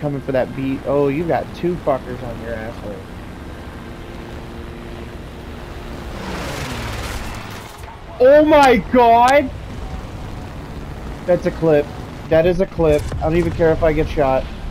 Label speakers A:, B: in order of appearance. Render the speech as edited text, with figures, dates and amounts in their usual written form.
A: coming for that beat. Oh, you got two fuckers on your asshole. Oh my god! That's a clip. That is a clip. I don't even care if I get shot.